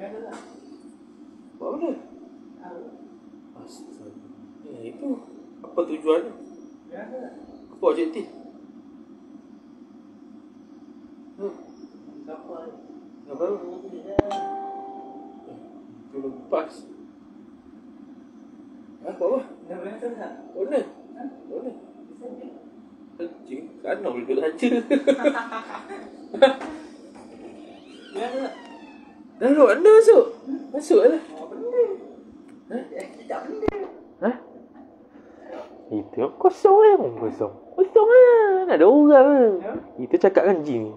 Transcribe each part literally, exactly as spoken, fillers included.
Buat mana? Astaga. Ya, itu apa tujuannya? Apa objektif? Hmm. Apa? Itu lepas. Ha, apa apa? Dah berasa tak? Mana? Mana? Anjing, kan nak boleh raja. Berasa tak? Dah lu mana masuk? Masuk lah. Oh, benda. Ha? Eh, tak benda. Ha? Itu kosong eh, orang kosong. Kosong lah. Nak ada orang lah. Ya? Itu cakap kan jin.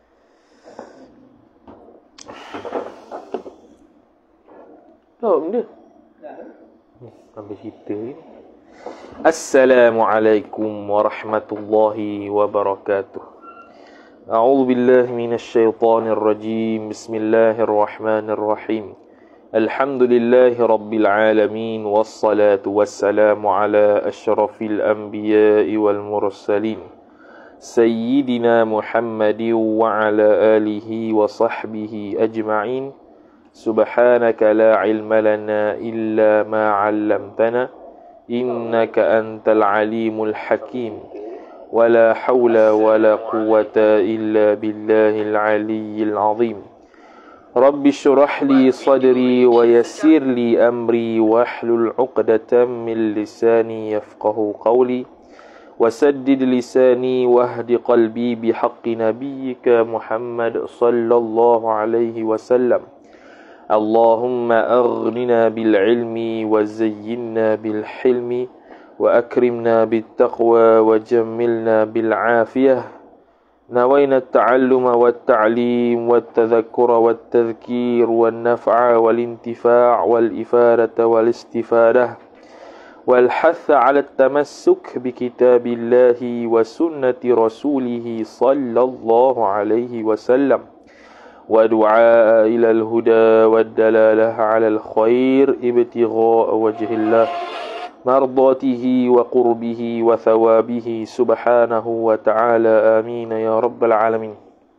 Tahu benda? Dah. Ambil cerita ni. Assalamualaikum warahmatullahi wabarakatuh. A'udzu billahi minasyaitonir rajim. Bismillahirrahmanirrahim. Alhamdulillahi rabbil alamin wassalatu wassalamu ala asyrafil anbiya'i wal mursalin sayyidina Muhammadin wa ala alihi wa sahbihi ajma'in. Subhanaka la ilma lana illa ma 'allamtana innaka antal alimul hakim. Wala hawla wala quwwata illa billahil aliyyil azim. Rabbi shrah li sadri wa yassir li amri wahlul 'uqdatam min lisani yafqahu qawli wasaddid lisani wahdi qalbi bihaqqi nabiyyika Muhammad sallallahu alaihi wasallam. Allahumma aghnina bil ilmi wa zayyinna bil hilmi wa akrimna bit taqwa wa jammilna bil afiyah. Nawayna at-ta'alluma wat ta'lim wat tadhakkura wat tadhkir wan naf'a wal intifa' wal ifadata wal istifadah wal hatha 'ala at-tamassuk bi kitabillahi wa sunnati rasulih sallallahu alaihi wasallam. ودعاء إلى الهدى والدلالة على الخير ابتغاء وجه الله مرضاته وقربه وثوابه سبحانه وتعالى آمين يا رب العالمين.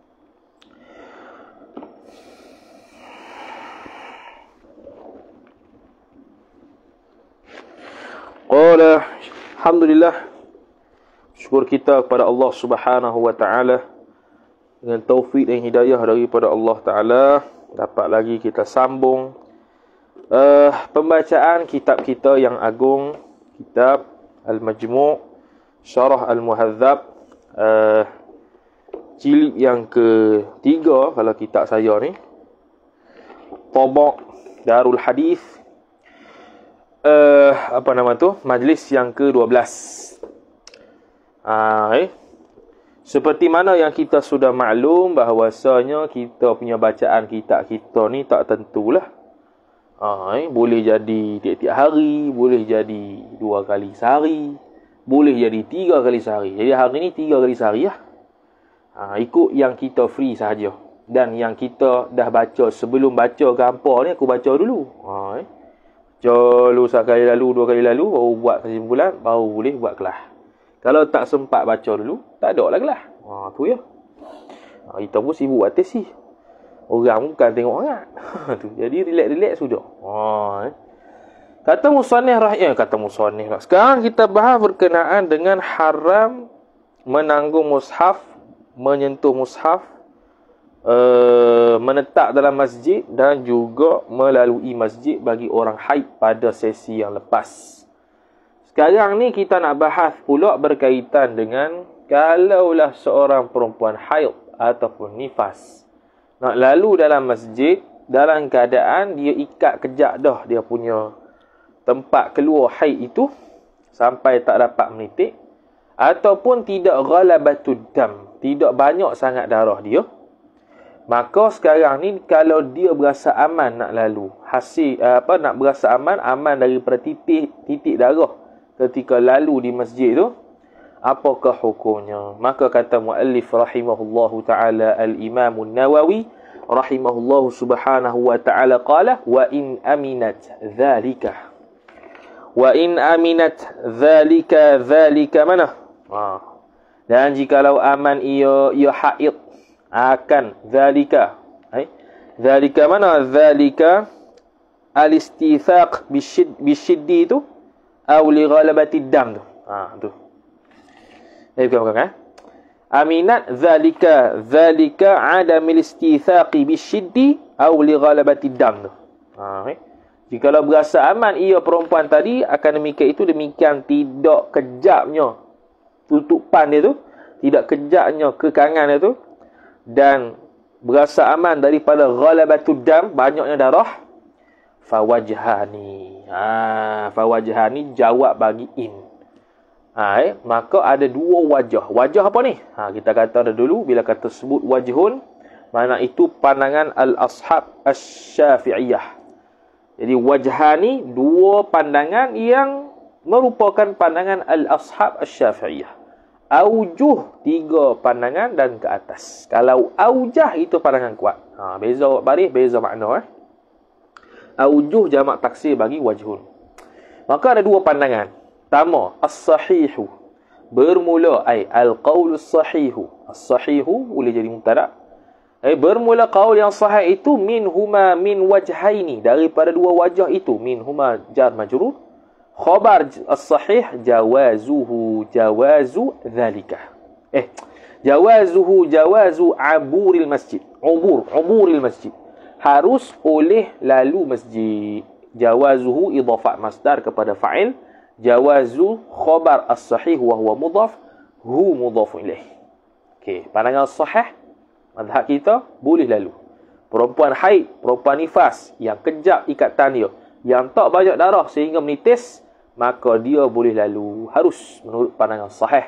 قال الحمد لله, syukur kita kepada Allah Subhanahu wa taala. Dengan taufik dan hidayah daripada Allah Ta'ala, dapat lagi kita sambung uh, pembacaan kitab kita yang agung, kitab Al-Majmu' Syarah Al-Muhadzab, uh, jilid yang ketiga kalau kitab saya ni, Tabaq Darul Hadith, uh, apa nama tu, majlis yang ke dua belas. uh, eh Seperti mana yang kita sudah maklum bahawasanya kita punya bacaan kitab kita ni tak tentulah. Ha, eh, boleh jadi tiap-tiap hari, boleh jadi dua kali sehari, boleh jadi tiga kali sehari. Jadi hari ni tiga kali sehari lah. Ha, ikut yang kita free sahaja. Dan yang kita dah baca sebelum baca ke apa ni aku baca dulu. Ha, eh. Baca dulu sekali lalu, dua kali lalu, baru buat kesimpulan, baru boleh buat kelas. Kalau tak sempat baca dulu, tak ada lah kelas. Ha, tu ya. Ha, kita pun sibuk buat test sih. Orang bukan tengok sangat. Tu. Jadi relax-relax sudah. Ha, eh. Kata musannif rahimah, kata musannif. Sekarang kita bahas berkenaan dengan haram menanggung mushaf, menyentuh mushaf, uh, menetap dalam masjid dan juga melalui masjid bagi orang haid pada sesi yang lepas. Sekarang ni kita nak bahas pula berkaitan dengan kalaulah seorang perempuan haid ataupun nifas nak lalu dalam masjid dalam keadaan dia ikat kejap dah dia punya tempat keluar haid itu sampai tak dapat menitik, ataupun tidak ghalabatud dam, tidak banyak sangat darah dia, maka sekarang ni kalau dia berasa aman nak lalu, hasil apa nak berasa aman aman daripada titik titik darah ketika lalu di masjid tu, apakah hukumnya? Maka kata muallif rahimahullahu taala al-Imam an-Nawawi rahimahullahu subhanahu wa taala qala wa in aminat dzalika wa in aminat dzalika dzalika mana? Ha. Dan jikalau aman ia ia haid akan dzalika, eh? Zalika mana? Zalika al-istithaq bisyid, bisyiddi tu aw li ghalabati dam tu. Ha tu. Eh bukan bukan eh. Aminat zalika zalika adamil istithaqi bisyiddi aw li ghalabati dam tu. Ha okey. Jikalau berasa aman ia perempuan tadi, akan demikian itu demikian tidak kejapnya tutupan dia tu, tidak kejapnya kekangan dia tu, dan berasa aman daripada ghalabatud dam, banyaknya darah. Fawajhani. Ha, fawajhani jawab bagi in. Ha, eh, maka ada dua wajah. Wajah apa ni? Ha, kita kata ada dulu bila kata sebut wajhun, mana itu pandangan al-ashab asy-Syafi'iyah. Jadi wajhani dua pandangan yang merupakan pandangan al-ashab asy-Syafi'iyah. Aujuh tiga pandangan dan ke atas. Kalau aujah itu pandangan kuat. Ha, beza baris, beza makna eh. Aujuh jamak taksir bagi wajhun. Maka ada dua pandangan. Pertama, as-sahihu. Bermula ai al-qaulus sahihu. As-sahihu boleh jadi mubtada. Eh, bermula qaul yang sahih itu min huma min wajhaini, daripada dua wajah itu, min huma jar majrur. Khabar as-sahih jawazuhu jawazu dhalika. Eh, jawazuhu jawazu aburil masjid. Ubur, uburil masjid. Harus oleh lalu masjid. Jawazuhu idafat masdar kepada fa'il. Jawazu khabar as-sahih wa huwa mudhaf, hu mudhaf ilaih. Okey, pandangan sahih mazhab kita boleh lalu. Perempuan haid, perempuan nifas yang kejap ikatan dia, yang tak banyak darah sehingga menitis, maka dia boleh lalu. Harus menurut pandangan sahih.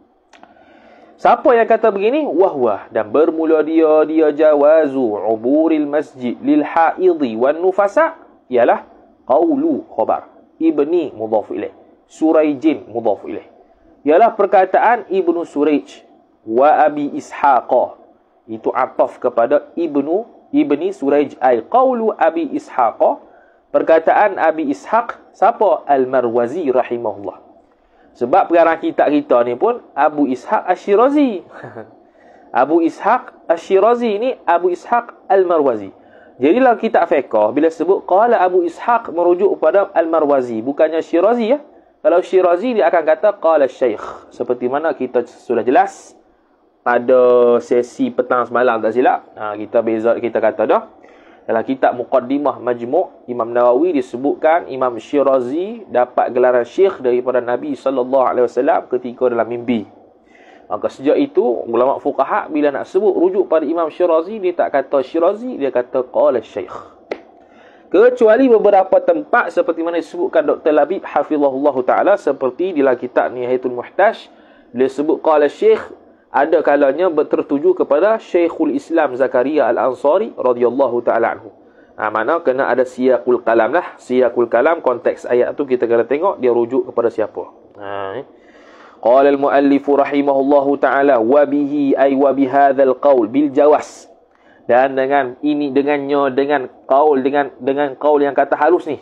Siapa yang kata begini? Wahwah. Dan bermula dia, dia jawazu uburil masjid lil haidhi wan nufasa, ialah qawlu khabar. Ibni mudhaf ilaih. Suraijin mudhaf ilaih. Ialah perkataan Ibnu Suraij wa Abi Ishaqah. Itu ataf kepada Ibnu Ibni Suraij, ay qawlu Abi Ishaq, perkataan Abi Ishaq. Siapa? Al-Marwazi rahimahullah. Sebab pengarang kitab kita ni pun Abu Ishaq Asy-Syirazi. Abu Ishaq Asy-Syirazi ni Abu Ishaq Al-Marwazi. Jadi dalam kitab fiqh bila sebut qala Abu Ishaq merujuk kepada Al-Marwazi, bukannya Syirazi ya. Kalau Syirazi dia akan kata qala Syekh, seperti mana kita sudah jelas pada sesi petang semalam tak silap. Ha, kita beza, kita kata dah. Dalam kitab Muqaddimah Majmu' Imam Nawawi disebutkan Imam Syirazi dapat gelaran syekh daripada Nabi sallallahu alaihi wasallam ketika dalam mimpi. Maka sejak itu ulama fuqaha bila nak sebut rujuk pada Imam Syirazi, dia tak kata Syirazi, dia kata qala Syekh. Kecuali beberapa tempat seperti mana disebutkan Doktor Labib hafizahullah taala, seperti di dalam kitab Nihayatul Muhtaj dia sebut qala Syekh. Ada kalanya tertuju kepada Syekhul Islam Zakaria Al-Ansari radhiyallahu taala anhu. Ha, mana kena ada siyaqul kalam lah. Siyaqul kalam, konteks ayat tu kita kena tengok dia rujuk kepada siapa. Ha, eh. Qala al-muallif rahimahullahu taala wa bihi ay wa bihadzal qaul bil jawas. Dan dengan ini dengannya dengan qaul dengan dengan qaul yang kata halus ni.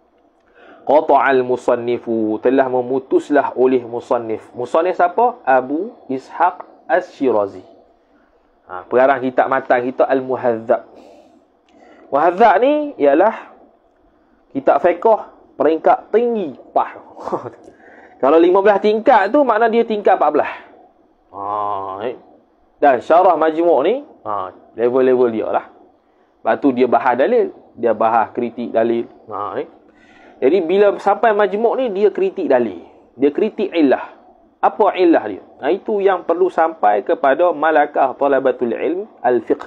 Qata'al musannifu, telah memutuslah oleh musannif. Musannif siapa? Abu Ishaq Asy-Syirazi. Ha, pengarang kitab matan kita Al-Muhadzab. Muhadzab ni ialah kitab fiqh peringkat tinggi. Pah. Kalau lima belas tingkat tu makna dia tingkat empat belas. Ha, eh. Dan syarah majmu' ni ha, level-level dia lah. Lepas tu dia bahas dalil, dia bahas kritik dalil. Ha, eh. Jadi bila sampai majmu' ni dia kritik dalil, dia kritik illah. Apa illah dia? Nah, itu yang perlu sampai kepada malakah talabatul ilm al-fiqh.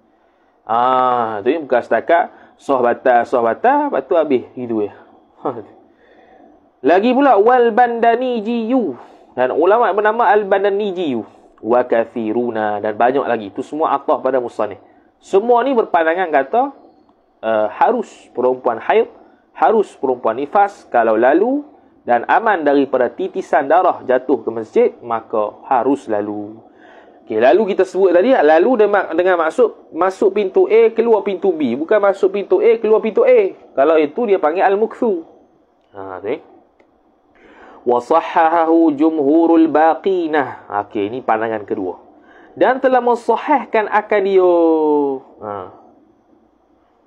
Ah, tu yang bukan setakat sohbata sohbata, lepas tu habis gitu ya. Lagi pula wal bandanijiyu, dan ulama bernama al-bandanijiyu wa kathiruna, dan banyak lagi. Itu semua ataf pada musannif. Semua ni berpandangan kata uh, harus perempuan haid, harus perempuan nifas kalau lalu dan aman daripada titisan darah jatuh ke masjid, maka harus lalu. Okey, lalu kita sebut tadi, lalu dengan, dengan maksud masuk pintu A, keluar pintu B. Bukan masuk pintu A, keluar pintu A. Kalau itu dia panggil al-mukthu. Ha, tu. Wa sahhahahu jumhurul baqinah. Okey, ini pandangan kedua. Dan telah mensahihkan akan dia. Ha.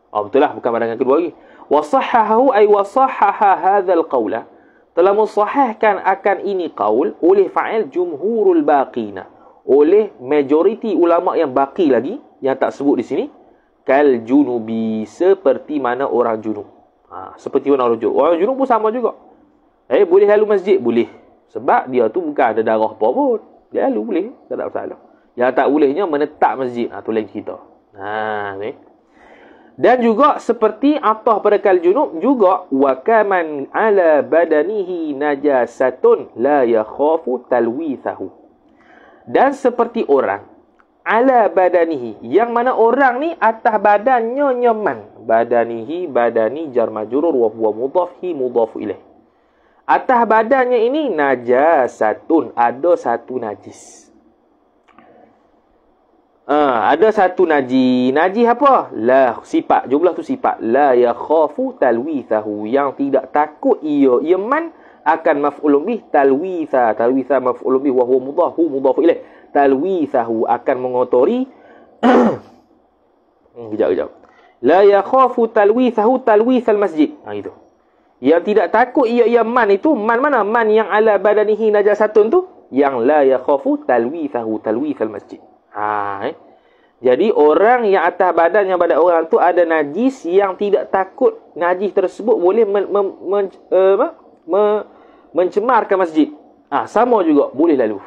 Oh, betul lah, bukan pandangan kedua lagi. Wasahhahu ay wasahhaha hadzal qaula. Telah mensahihkan akan ini qaul oleh fa'il jumhurul baqina. Oleh majoriti ulama yang baki lagi, yang tak sebut di sini. Kal junubi, seperti mana orang junub. Ha, seperti mana orang junub. Orang junub pun sama juga. Eh, boleh lalu masjid? Boleh. Sebab dia tu bukan ada darah apa pun. Dia lalu boleh. Tak ada masalah. Yang tak bolehnya menetap masjid. Ha, tu lain cerita. Ha, ni. Dan juga seperti atah pada kal junub juga wa kaman ala badanihi najasatun la yakhafu talwithahu. Dan seperti orang ala badanihi, yang mana orang ni atas badannya nyaman. Badanihi, badani jar majrur wa huwa mudhaf hi mudhaf ilaih. Atas badannya ini najasatun, ada satu najis. Ha, ada satu najis. Najis apa? La, sifat. Jumlah tu sifat. La yakhafu talwithahu. Yang tidak takut ia. Iaman akan maf'ulun bih talwitha. Talwitha maf'ulun bih wa huwa mudhafu mudhafu ilaih. Talwithahu akan mengotori. hmm, kejap, kejap. La yakhafu talwithahu talwithal masjid. Ha, itu. Yang tidak takut ia ia man itu. Man mana? Man yang ala badanihi najasatun tu. Yang la yakhafu talwithahu talwithal masjid. Ha, eh. Jadi orang yang atas badannya badan orang tu ada najis yang tidak takut najis tersebut boleh men, men, men, uh, men, mencemarkan masjid. Ah, ha, sama juga boleh lalu.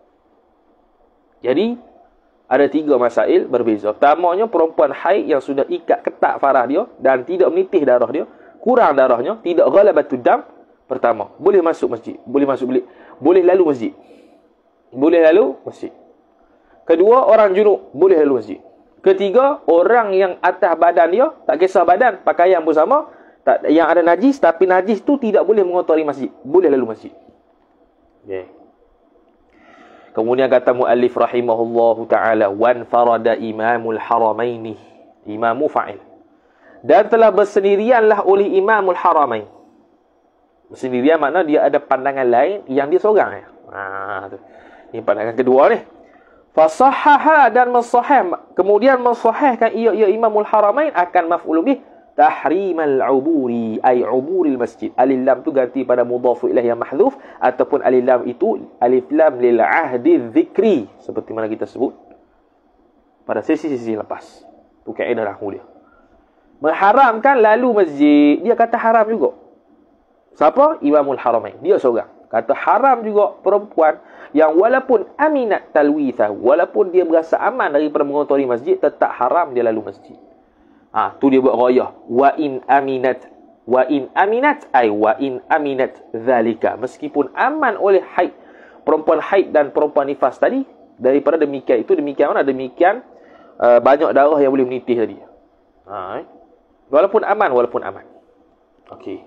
Jadi ada tiga masail berbeza. Pertamanya perempuan haid yang sudah ikat ketat farah dia dan tidak menitih darah dia, kurang darahnya, tidak ghalabatud dam. Pertama, boleh masuk masjid, boleh masuk bilik, boleh lalu masjid. Boleh lalu masjid. Kedua, orang junub boleh lalu masjid. Ketiga, orang yang atas badan dia, tak kisah badan, pakaian pun sama, tak, yang ada najis, tapi najis tu tidak boleh mengotori masjid. Boleh lalu masjid. Okay. Kemudian kata muallif rahimahullahu ta'ala, wan farada imamul haramaini. Imamu fa'il. Dan telah bersendirianlah oleh imamul haramain. Bersendirian makna dia ada pandangan lain yang dia seorang. Ha, tu. Ini pandangan kedua ni. Fasahhaha dan mensahih, kemudian mensahihkan ia ia Imamul Haramain akan maf'ul bih tahrimal uburi ay uburil masjid. Alif lam tu ganti pada mudhaf ilaih yang mahdhuf ataupun alif lam itu alif lam lil ahdi dzikri seperti mana kita sebut pada sesi-sesi lepas. Tu kaedah dah mulia. Mengharamkan lalu masjid, dia kata haram juga. Siapa? Imamul Haramain. Dia seorang. Kata haram juga perempuan yang walaupun aminat talwitha, walaupun dia berasa aman daripada mengotori masjid, tetap haram dia lalu masjid. Ah, ha, tu dia buat ghayah. Wa in aminat, wa in aminat ay wa in aminat zalika. Meskipun aman oleh haid, perempuan haid dan perempuan nifas tadi, daripada demikian itu demikian mana? Demikian uh, banyak darah yang boleh menitih tadi. Ha, eh? Walaupun aman, walaupun aman. Okey.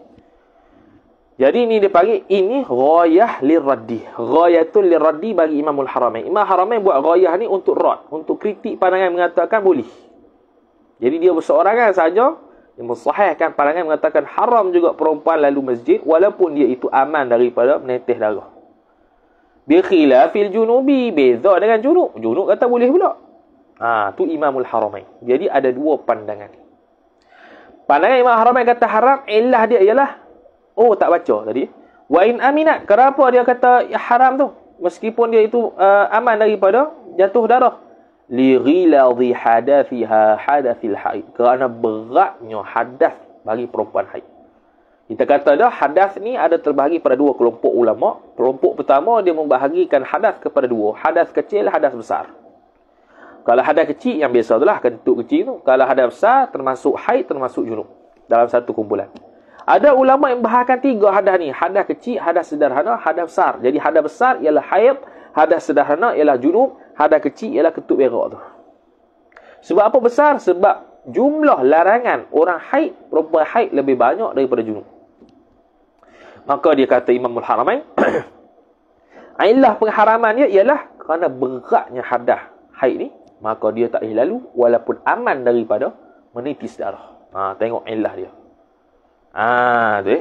Jadi ini dia panggil, ini ghayah liraddi. Ghayatul liraddi bagi Imamul Haramain. Imam Haramain buat ghayah ni untuk rad, untuk kritik pandangan mengatakan boleh. Jadi dia berseorangan saja, dia mensahihkan pandangan mengatakan haram juga perempuan lalu masjid walaupun dia itu aman daripada menetih darah. Bi khilafil junubi, beza dengan junub. Junub kata boleh pula. Ah, ha, tu Imamul Haramain. Jadi ada dua pandangan. Pandangan Imam Haramain kata haram, illah dia ialah oh, tak baca tadi. Wa in aminat. Kenapa dia kata ya, haram tu? Meskipun dia itu uh, aman daripada jatuh darah. Li ghiladhi hadathiha hadathil haid. Kerana beratnya hadas bagi perempuan haid. Kita kata dah, hadas ni ada terbahagi pada dua kelompok ulama. Kelompok pertama, dia membahagikan hadas kepada dua. Hadas kecil, hadas besar. Kalau hadas kecil, yang biasa itulah, kentut kecil tu. Kalau hadas besar, termasuk haid, termasuk junub. Dalam satu kumpulan. Ada ulama yang bahagikan tiga hadas ni. Hadas kecil, hadas sederhana, hadas besar. Jadi hadas besar ialah haid, hadas sederhana ialah junub, hadas kecil ialah ketut berak tu. Sebab apa besar? Sebab jumlah larangan orang haid, perempuan haid lebih banyak daripada junub. Maka dia kata Imamul Haramain, ilah pengharaman dia ialah kerana beratnya hadas haid ni, maka dia tak boleh lalu walaupun aman daripada menitis darah. Ha, tengok ilah dia. Ah, tu eh.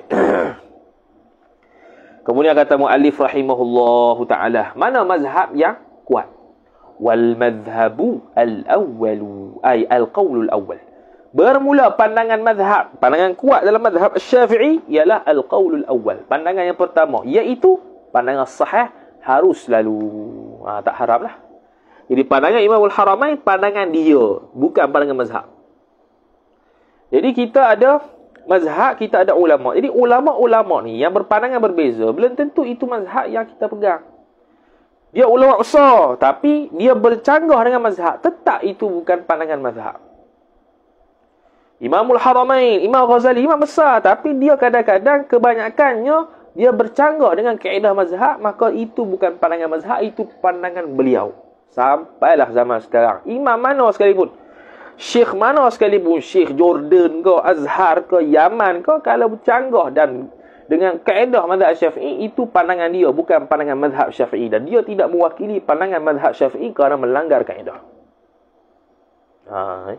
Kemudian kata muallif rahimahullahu taala, mana mazhab yang kuat? Wal madhhabu al-awwal ay al-qawl al-awwal. Bermula pandangan mazhab, pandangan kuat dalam mazhab Syafi'i ialah al-qaulul awal. Pandangan yang pertama, iaitu pandangan sahih harus lalu. Ha, tak haram lah. Jadi pandangan Imamul Haramain, pandangan dia, bukan pandangan mazhab. Jadi kita ada mazhab, kita ada ulama. Jadi ulama-ulama ni yang berpandangan berbeza, belum tentu itu mazhab yang kita pegang. Dia ulama besar, tapi dia bercanggah dengan mazhab. Tetap itu bukan pandangan mazhab. Imamul Haramain, Imam Ghazali, imam besar, tapi dia kadang-kadang kebanyakannya dia bercanggah dengan kaedah mazhab, maka itu bukan pandangan mazhab, itu pandangan beliau. Sampailah zaman sekarang. Imam mana sekalipun, Syekh mana sekalipun, Syekh Jordan ke, Azhar ke, Yaman ke, kalau bercanggah dan dengan kaedah mazhab Syafi'i, itu pandangan dia, bukan pandangan mazhab Syafi'i. Dan dia tidak mewakili pandangan mazhab Syafi'i kerana melanggar kaedah. Ha, eh?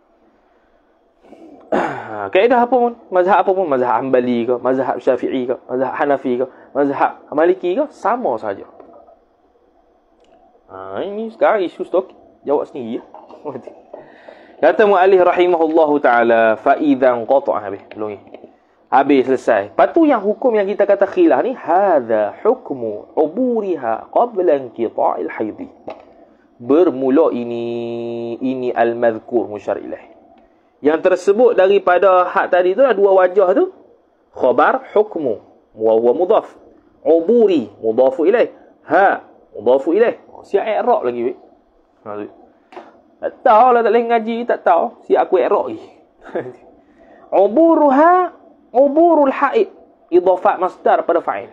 Kaedah apa pun, mazhab apa pun, mazhab Hanbali ke, mazhab Syafi'i ke, mazhab Hanafi ke, mazhab Maliki ke, sama saja. Ha, ini sekarang isu stok, jawab sendiri ya. Kata mu'allif rahimahullahu ta'ala, fa'idan qata' habis. Belum ni. Habis selesai. Lepas tu yang hukum yang kita kata khilaf ni, hadha hukmu uburiha qabla inqita'il haidhi. Bermula ini, ini al-madhkur musyar ilaih. Yang tersebut daripada hak tadi tu, dua wajah tu. Khabar hukmu, wa huwa mudhaf. Uburi, mudhafu ilaih. Ha, mudhafu ilaih. Siap i'rab lagi weh. Tak tahu lah, tak boleh ngaji, tak tahu. Siap aku i'rab lagi. Uburuha, uburul haid. Idhafat masdar pada fa'il.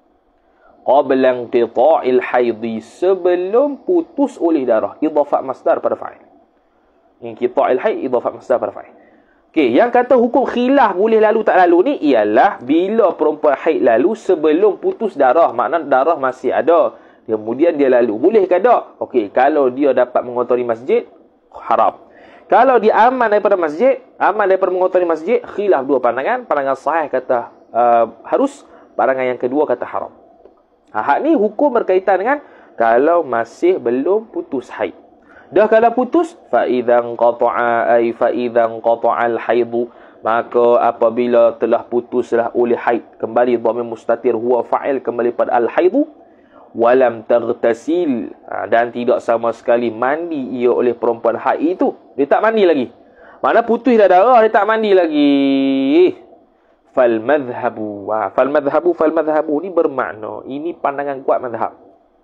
Qabla inqita'il haidhi, sebelum putus oleh darah. Idhafat masdar pada fa'il. Inqita'il haid, idhafat masdar pada fa'il. Okey, yang kata hukum khilaf boleh lalu tak lalu ni ialah bila perempuan haid lalu sebelum putus darah. Maknanya darah masih ada. Kemudian dia lalu. Boleh ke tak? Okey, kalau dia dapat mengotori masjid, haram. Kalau dia aman daripada masjid, aman daripada mengotori masjid, khilaf dua pandangan. Pandangan sahih kata uh, harus, pandangan yang kedua kata haram. Ha, hak ni hukum berkaitan dengan kalau masih belum putus haid. Dah kalau putus, fa idzan qata'a ay fa idzan qata'al haidu, maka apabila telah putuslah oleh haid, kembali dhamir mustatir huwa fa'il, kembali pada al haidu, walam taghtasil, ha, dan tidak sama sekali mandi ia oleh perempuan haid itu. Dia tak mandi lagi. Mana putus dah darah, dia tak mandi lagi. Fal madhhabu, ha, fal madhhabu fal madhhabu ni bermakna ini pandangan kuat mazhab.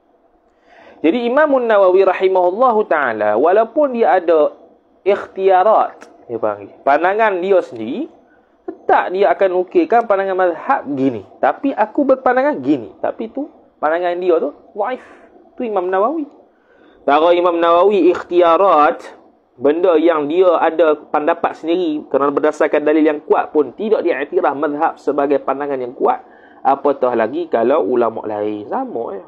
Jadi Imam Nawawi rahimahullahu ta'ala, walaupun dia ada ikhtiarat, dia panggil, pandangan dia sendiri, tetap dia akan ukirkan pandangan mazhab gini. Tapi aku berpandangan gini. Tapi tu, pandangan dia tu, waif. Tu Imam Nawawi. Kalau Imam Nawawi ikhtiarat, benda yang dia ada pendapat sendiri, kerana berdasarkan dalil yang kuat pun, tidak diiktiraf mazhab sebagai pandangan yang kuat, apatah lagi kalau ulama lain. Sama ya.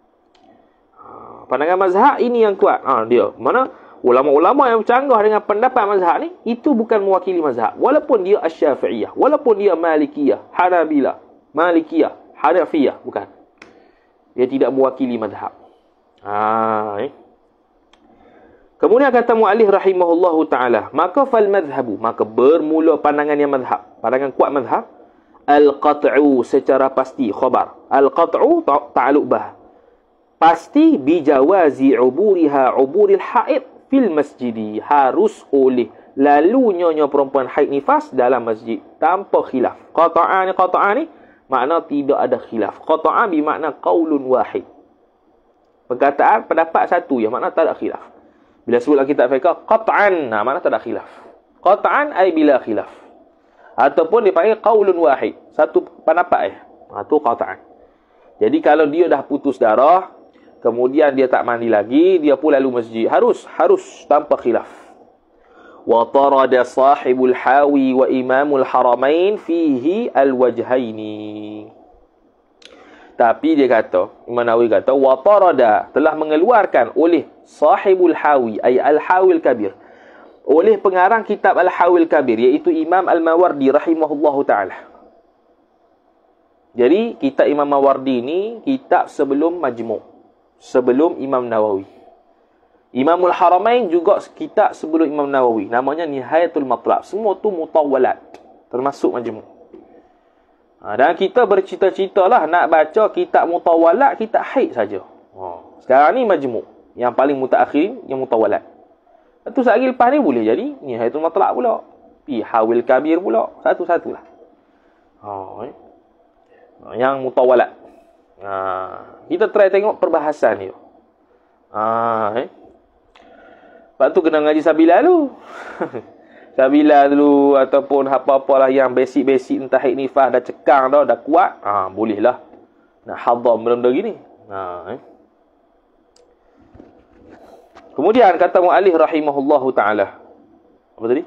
Pandangan mazhab ini yang kuat. Ha, dia. Mana ulama-ulama yang bercanggah dengan pendapat mazhab ni, itu bukan mewakili mazhab. Walaupun dia Asy-Syafi'iyah, walaupun dia Malikiyah, Hanabilah, Malikiyah, Hanafiyah, bukan. Dia tidak mewakili mazhab. Ha, eh. Kemudian kata mu'allif rahimahullahu ta'ala, maka fal madhhabu, maka bermula pandangan yang mazhab, pandangan kuat mazhab, al-qat'u secara pasti, khabar. Al-qat'u ta'alluq bah. Pasti bijawazi uburiha uburil haid fil masjidi, harus oleh lalu nyonya perempuan haid nifas dalam masjid tanpa khilaf. Qata'an ni qata'an ni makna tidak ada khilaf. Qata'an bermakna qaulun wahid. Perkataan pendapat satu yang makna tak ada khilaf. Bila sebut dalam kitab fiqh qat'an, nah makna tak ada khilaf. Qat'an ay bila khilaf. Ataupun dipanggil qaulun wahid, satu pendapat eh. Ha tu qat'an. Jadi kalau dia dah putus darah, kemudian dia tak mandi lagi, dia pun lalu masjid, harus harus tanpa khilaf. Wa tarada sahibul hawi wa imamul haramain fihi alwajhaini. Tapi dia kata, Imam Nawawi kata, wa tarada, telah mengeluarkan oleh sahibul hawi ay al-hawil kabir, oleh pengarang kitab al-hawil kabir, iaitu Imam al-Mawardi rahimahullahu ta'ala. Jadi kitab Imam Mawardi ni kitab sebelum Majmu', sebelum Imam Nawawi. Imamul Haramain juga kitab sebelum Imam Nawawi. Namanya Nihayatul Matlab. Semua tu mutawalat. Termasuk majmu'. Ha, dan kita bercita-cita lah nak baca kitab mutawalat, kitab haid saja. Ha, sekarang ni majmu'. Yang paling mutaakhirin, yang mutawalat. Satu saat lagi lepas ni boleh jadi Nihayatul Matlab pula. Pi Hawil Kabir pula. Satu-satulah. Ha, eh. Yang mutawalat. Ha, kita try tengok perbahasan dia. Ha, eh. Lepas tu kena ngaji Sabila dulu. Sabila dulu ataupun apa-apalah yang basic-basic entah haid nifas dah cekang dah, dah kuat. Ha, bolehlah. Nak hadam benda-benda gini. Ha, eh. Kemudian kata mu'alif rahimahullahu ta'ala. Apa tadi?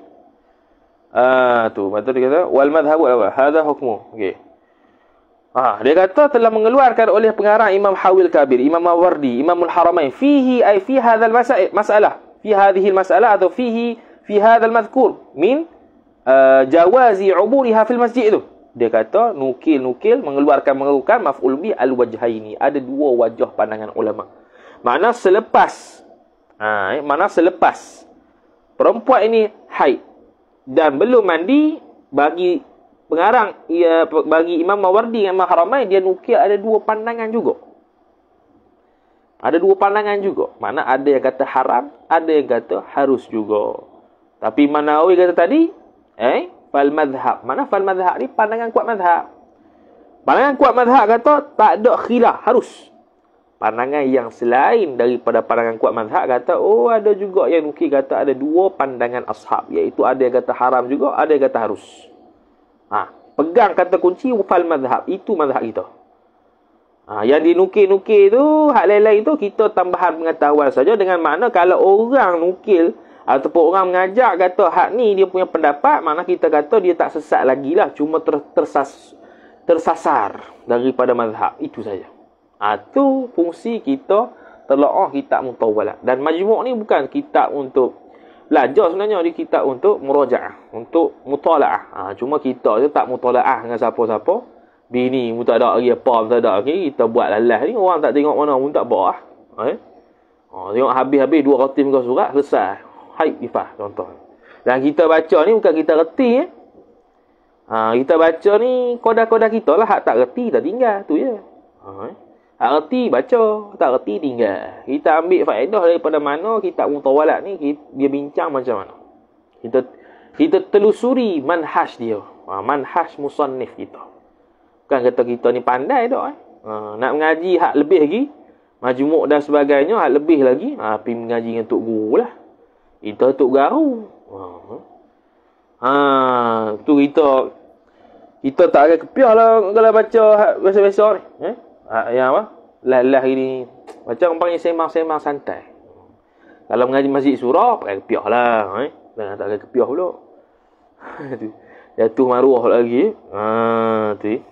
Ah, tu. Betul dia kata. Wal madhabu apa? Hadha hukmu. Okey. Ha, dia kata telah mengeluarkan oleh pengarang Imam Hawil Kabir, Imam Mawardi, Imamul Haramain. Fihi ay fi hadzal masalah. Fi hadhihi al-mas'alah atau fihi fi hadzal madhkur min uh, jawazi uburiha fil masjid tu. Dia kata nukil-nukil mengeluarkan mengeluarkan maf'ul bi al-wajhaini. Ada dua wajah pandangan ulama. Makna selepas ha, eh, makna selepas perempuan ini haid dan belum mandi, bagi pengarang ia bagi Imam Mawardi dan Imam Haramain dia nukil ada dua pandangan juga. Ada dua pandangan juga. Mana ada yang kata haram, ada yang kata harus juga. Tapi mana Nawawi kata tadi, eh, fal madhab. Mana fal madhab ni pandangan kuat madhab. Pandangan kuat madhab kata tak ada khilaf, harus. Pandangan yang selain daripada pandangan kuat madhab kata, oh ada juga yang nukil kata ada dua pandangan ashab. Iaitu ada yang kata haram juga, ada yang kata harus. Ha, pegang kata kunci fal madhab. Itu madhab kita. Ha, yang dinukil-nukil tu, hak lain-lain tu, kita tambahan pengetahuan saja dengan makna kalau orang nukil ataupun orang mengajak kata hak ni dia punya pendapat, makna kita kata dia tak sesat lagi lah. Cuma ter, tersas, tersasar daripada mazhab. Itu saja. Ha, tu fungsi kita telaah kitab mutawalat. Dan majmu' ni bukan kitab untuk belajar sebenarnya, dia kitab untuk murajaah, untuk mutalaah. Ha, cuma kita je tak mutalaah dengan siapa-siapa. Bini pun tak ada lagi apa, tak ada lagi. Kita buat lalas ni, orang tak tengok mana pun tak apa lah. Eh? Oh, tengok habis-habis dua khatim kau surat, selesai. Haid nifas contoh. Dan kita baca ni bukan kita reti eh. Ha, kita baca ni koda-koda kita lah. Hak tak reti tak tinggal, tu je. Ha, eh? Hak reti baca, tak reti tinggal. Kita ambil faedah daripada mana kitab mutawalat ni, kita, dia bincang macam mana. Kita kita telusuri manhaj dia. Ha, manhaj musannif kita. Bukan kata kita ni pandai tak eh. Ha, nak mengaji hak lebih lagi, majmuk dan sebagainya, hak lebih lagi, ha, pergi mengaji dengan Tok Guru lah. Kita Tok Garu. Ha, ha, tu kita kita tak ada kepiah lah kalau baca hak biasa-biasa ni. Eh? Hak yang apa? Lah-lah ini. Macam orang panggil sembang-sembang santai. Kalau mengaji masjid surah, pakai kepiah lah. Eh? Jangan tak ada kepiah pula. Jatuh maruah lagi. Ha, tu.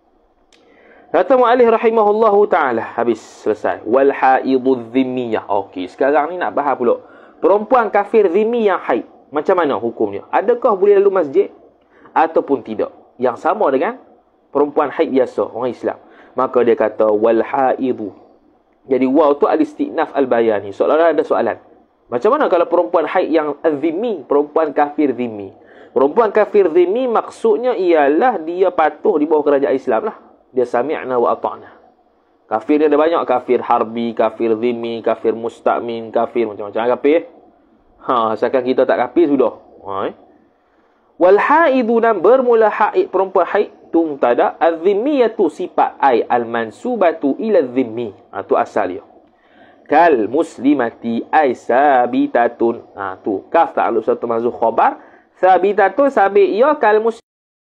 Kata mu'alif rahimahullahu ta'ala. Habis, selesai. Wal haidudh dhimmiyah. Okey, sekarang ni nak bahas pula. Perempuan kafir dhimmi yang haid. Macam mana hukumnya? Adakah boleh lalu masjid? Ataupun tidak? Yang sama dengan perempuan haid biasa, orang Islam. Maka dia kata, wal haidhu. Jadi, waw tu al-istiqnaf al-bayani. Seolah-olah ada soalan. Macam mana kalau perempuan haid yang dhimmi? Perempuan kafir dhimmi. Perempuan kafir dhimmi maksudnya ialah dia patuh di bawah kerajaan Islam lah. Dia sami'na wa ata'na. Kafir dia ada banyak. Kafir harbi, kafir dhimmi, kafir musta'min, kafir macam-macam kafir. Ha, asalkan kita tak kafir sudah. Ha, eh? Wal haidu dan bermula haid, perempuan haid tu mubtada, az-dhimmiyatu sifat ai al-mansubatu ila dhimmi. Ha, tu asal dia. Kal muslimati ai sabitatun. Ha, tu kaf ta'alluq satu mazhuf khabar. Sabitatun sabit ia kal muslim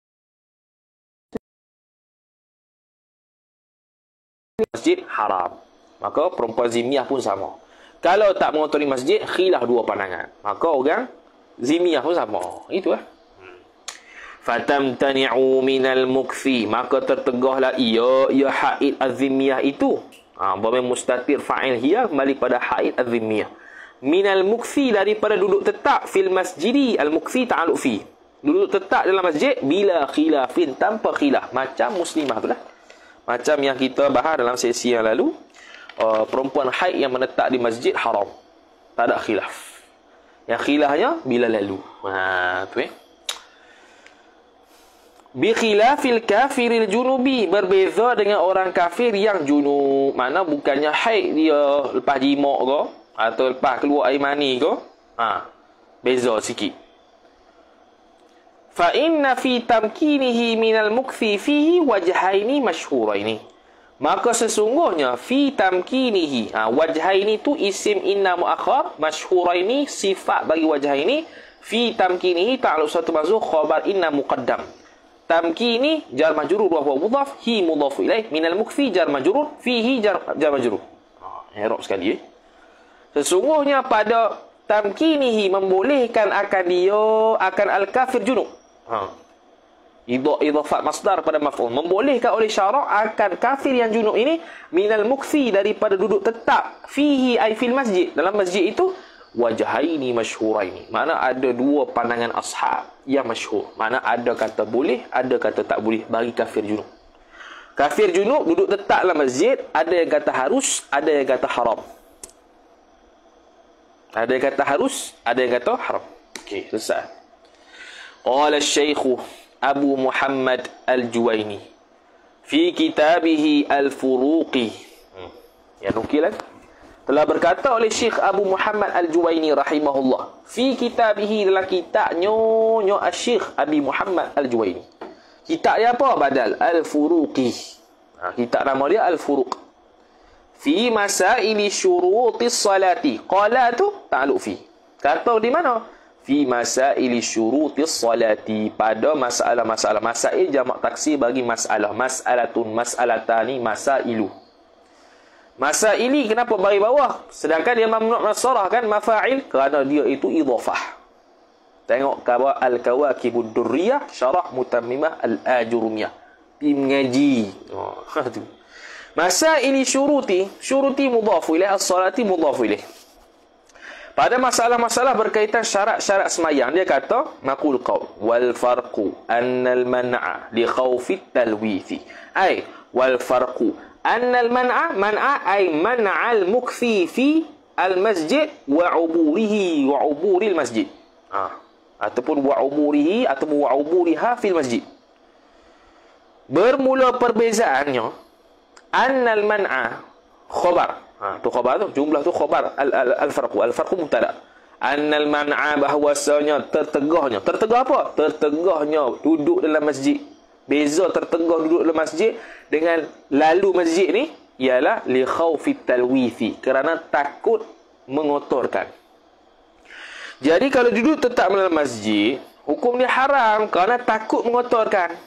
masjid haram. Maka perempuan zimiyah pun sama. Kalau tak mengotori masjid, khilaf dua pandangan. Maka orang zimiyah pun sama. Itu lah. Fatamtani'u minal mukfi. Maka tertegahlah ia, ia haid az-zimiyah itu. Ha, Bahawa mustatir fa'il hiya kembali pada haid az-zimiyah. Minal mukfi daripada duduk tetap fil masjidi. Al-mukfi ta'aluk fi. Duduk tetap dalam masjid bila khilafin, tanpa khilaf. Macam muslimah tu lah. Macam yang kita bahas dalam sesi yang lalu, uh, perempuan haid yang menetap di masjid haram. tak ada khilaf. Yang khilafnya bila lalu. Ha tu eh. Bi khilafil kafiril junubi, berbeza dengan orang kafir yang junub. Mana bukannya haid dia lepas jimak ke atau lepas keluar air mani ke. Ha, beza sikit. Fa inna fi tamkinihi minal mukthi fihi wajhaini masyhuraini. Maka sesungguhnya fi tamkinihi, ha, wajhaini tu isim inna muakhar, masyhuraini sifat bagi wajhaini, fi tamkinihi ta'alluq satu mazhur khabar inna muqaddam. Tamkini jar majrur wa huwa mudhaf, hi mudhaf ilaih, minal mukthi jar majrur, fihi jar jar majrur. Ha, i'rab sekali eh. Sesungguhnya pada tamkinihi membolehkan akan dia akan al-kafir junub. Ha. Idha idhafat masdar pada maf'ul, membolehkan oleh syarak akan kafir yang junub ini minal mukthi daripada duduk tetap, fihi ay fil masjid, dalam masjid itu, wajhaini masyhuraini. Mana ada dua pandangan ashab yang masyhur. Mana ada kata boleh, ada kata tak boleh bagi kafir junub. Kafir junub duduk tetap dalam masjid, ada yang kata harus, ada yang kata haram. Ada yang kata harus, ada yang kata haram. Okey, selesai. Qala Syekh Abu Muhammad Al-Juwaini fi kitabih Al-Furuqi. Hmm. Yang nukilan telah berkata oleh Syekh Abu Muhammad Al-Juwaini rahimahullah fi kitabih, dalam kitabnya nyo Syekh Abi Muhammad Al-Juwaini. Kitab dia apa? Badal Al-Furuqi. Ha, kitab nama dia Al-Furuq. Fi masaili syurutis salati. Qala tu ta'alluq fi. Kata di mana? Fi masaili syurutis salati, pada masalah-masalah. Masail jamak taksir bagi masalah. Mas'alatun, mas'alatani, masailu. Masaili kenapa bagi bawah? Sedangkan dia mamnu' nasarah kan mafa'il, kerana dia itu idhafah. Tengok kabar Al-Kawakibud Durriyah syarah Mutammimah Al-Ajurumiyah. Pergi mengaji. Oh, tu. Masaili syuruti, syuruti mudhaf ilaih, as-salati mudhaf ilaih. Pada masalah-masalah berkaitan syarat-syarat semayang, dia kata maqul qaul wal farqu annal man'a li khawfit talwithi. Ai wal farqu annal man'a, man'a ay man'al mukthi fi al masjid wa uburihi wa uburil masjid. Ha, ataupun wa uburihi ataupun wa uburiha fil masjid. Bermula perbezaannya annal man'a khabar. Ha, tu khabar tu, jumlah tu khabar al-farqu, al al-farqu mubtada. Annal man'a, bahwasanya tertegahnya. Tertegah apa? Tertegahnya duduk dalam masjid. Beza tertegah duduk dalam masjid dengan lalu masjid ni ialah li khaufit talwithi, kerana takut mengotorkan. Jadi kalau duduk tetap dalam masjid, hukum dia haram kerana takut mengotorkan.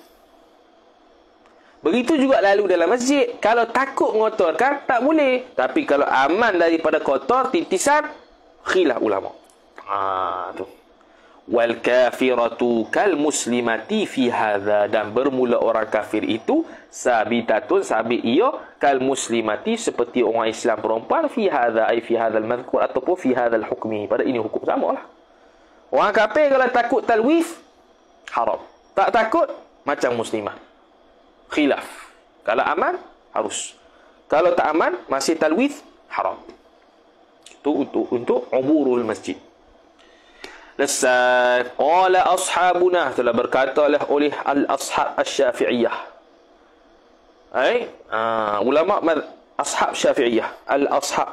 Begitu juga lalu dalam masjid, kalau takut mengotorkan tak boleh. Tapi kalau aman daripada kotor, titisan, khilaf ulama. Ah tu. Wal kafiratu kal muslimati fi hadza, dan bermula orang kafir itu sabitatun, sabit ia, kal muslimati seperti orang Islam perempuan, fi hadza ai fi hadzal madhkur, ataupun fi hadzal hukmi, pada ini hukum samalah. Orang kafir kalau takut talwif haram, tak takut macam muslimah, khilaf. Kalau aman harus, kalau tak aman masih talwif haram. Itu untuk untuk umurul masjid. Lesai. Qala ashabuna, telah berkata oleh oleh al-ashab asy-Syafi'iyah. Ai, uh, ulama ashab Syafi'iyah, al-ashab.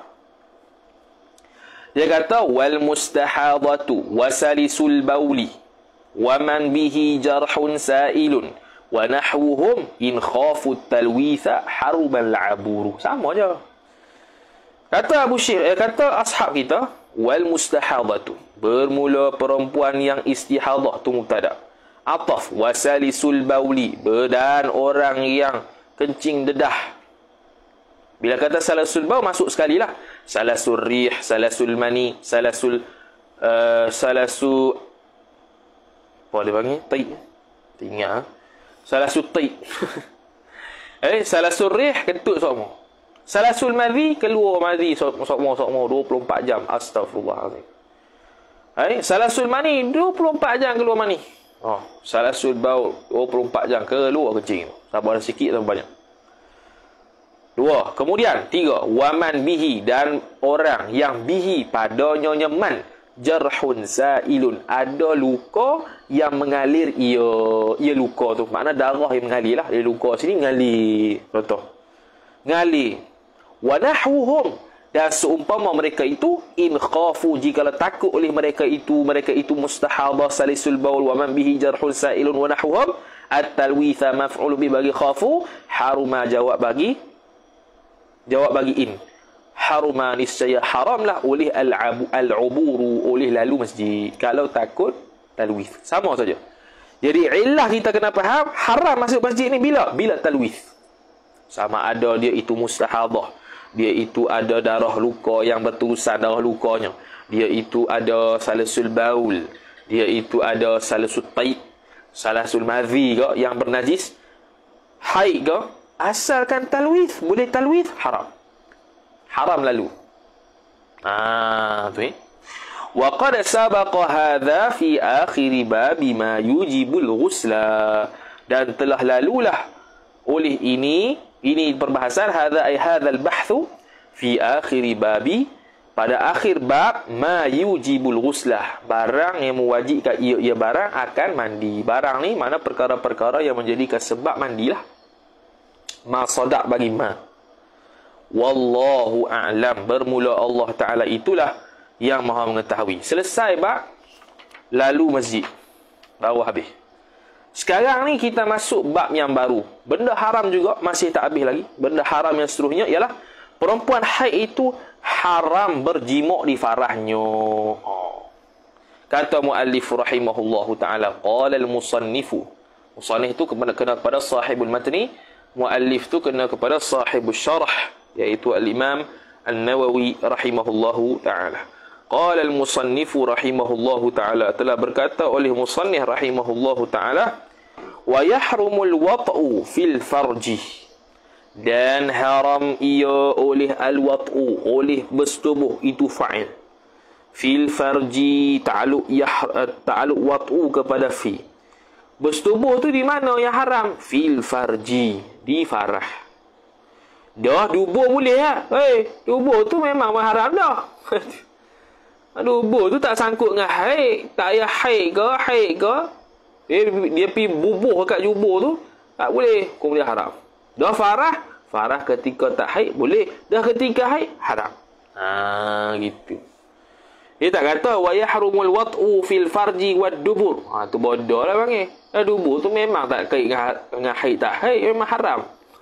Dia kata wal mustahadatu wasalisul bauli wa man bihi jarhun sa'ilun wa nahwuhum in khafu talwitha haruban la'aburu. Sama je. Kata Abu Syekh, eh, kata ashab kita, wal mustahadatu, bermula perempuan yang istihadah, tu mubtada. Ataf wasalisul bauli, dan orang yang kencing dedah. Bila kata salasul baul masuk sekali lah. Salasul rih, salasul mani, salasul uh, salasu apa dia panggil? Tai. Ingat ha? Salasul tai. eh, salasul rih kentut semua. Salasul madhi keluar madhi semua-semua dua puluh empat jam. Astagfirullahalazim. Eh, salasul mani dua puluh empat jam keluar mani. Oh, salasul baul dua puluh empat jam keluar kencing. Sabar sikit atau banyak. Dua. Kemudian tiga, waman bihi, dan orang yang bihi padanya man jarhun sailun, ada luka yang mengalir. Ia ia luka tu makna darah yang mengalir lah. Dia luka sini mengalir. Contoh, mengalir. Wa nahwuhum, dan seumpama mereka itu, in khafu, jikalau takut oleh mereka itu, mereka itu mustahadah salisul baul, wa man bihi jarhun sailun wa nahwuhum, at-talwitha maf'ul bi bagi khafu, haruma jawab bagi jawab bagi in, haruma niscaya haramlah oleh al-abu al-uburu, oleh lalu masjid. Kalau takut talwith, sama saja. Jadi illah kita kena faham, haram masuk masjid ni bila bila talwith. Sama ada dia itu mustahadah, dia itu ada darah luka yang berterusan darah lukanya, dia itu ada salasul baul, dia itu ada salasul taib, salasul madhi ke yang bernajis, haid ke, asalkan talwith, boleh talwith, haram. Haram lalu. Ah, tu eh. Wa qad sabaqa hadha fi akhir bab ma yujibul ghusla, dan telah lalulah oleh ini ini perbahasan hadha ay hadzal bahthu fi akhir babi, pada akhir bab ma yujibul ghuslah, barang yang mewajibkan ia, ia barang akan mandi. Barang ni mana perkara-perkara yang menjadikan sebab mandilah. Ma sadaq bagi ma. Wallahu a'lam. Bermula Allah Ta'ala itulah yang maha mengetahui. Selesai bab lalu masjid, baru habis. Sekarang ni kita masuk bab yang baru. Benda haram juga masih tak habis lagi. Benda haram yang seterusnya ialah perempuan haid itu haram berjimuk di farahnya. Oh. Kata muallif rahimahullahu ta'ala, qala al-musannifu. Musannif itu kena, kena kepada sahibul matni, muallif tu kena kepada sahibus syarah, iaitu al-Imam An-Nawawi rahimahullahu ta'ala. Qala al-musannifu rahimahullahu ta'ala, telah berkata oleh musannif rahimahullahu ta'ala, wa yahrumul wat'u fil farji, dan haram ia oleh al-wat'u, oleh bersetubuh, itu fa'il. Fil farji ta'aluk yahr, ta'aluk wat'u kepada fi. Bersetubuh tu di mana yang haram? Fil farji, di farah. Dah dubur boleh lah. Hei, dubur tu memang haram dah. Dubur tu tak sangkut dengan haid. Tak payah haid ke, haid ke. Dia, dia pergi bubuh kat jubur tu, tak boleh. Kemudian haram. Dah farah, farah ketika tak haid boleh. Dah ketika haid, haram. Ha, gitu. Dia tak kata wa yahrumul wat'u fil farji wad dubur. Ha, tu bodoh lah panggil. Dah dubur tu memang tak kait dengan, dengan haid tak haid, memang haram.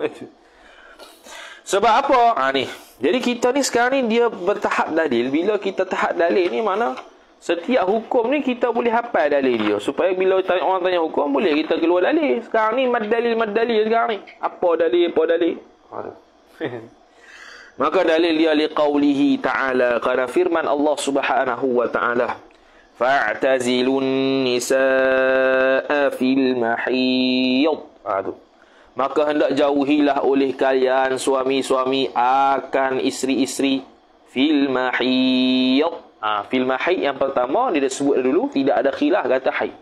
Sebab apa? Ha, ni. Jadi kita ni sekarang ni dia bertahap dalil. Bila kita tahap dalil ni mana setiap hukum ni kita boleh hafal dalil dia. Supaya bila tanya, orang tanya hukum, boleh kita keluar dalil. Sekarang ni mad dalil, mad dalil sekarang ni. Apa dalil, apa dalil? Ha. Maka dalil dia liqaulihi ta'ala, kerana firman Allah Subhanahu wa ta'ala, fa'tazilun nisaa fil mahiyad. Ha, maka hendak jauhilah oleh kalian suami-suami akan isteri-isteri fil mahiyad. Ha, fil mahiyad yang pertama dia sebut dulu, tidak ada khilaf kata haid.